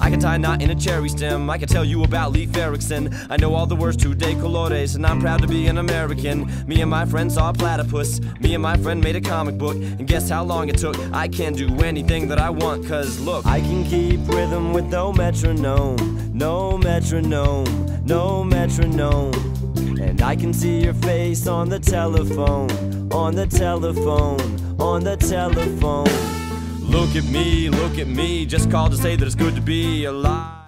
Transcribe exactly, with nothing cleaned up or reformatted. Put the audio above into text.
I can tie a knot in a cherry stem. I can tell you about Leif Erikson. I know all the words to de colores, and I'm proud to be an American. Me and my friend saw a platypus. Me and my friend made a comic book, and guess how long it took? I can do anything that I want, cause look, I can keep rhythm with no metronome, no metronome, no metronome. And I can see your face on the telephone, on the telephone, on the telephone. Look at me, look at me, just called to say that it's good to be alive.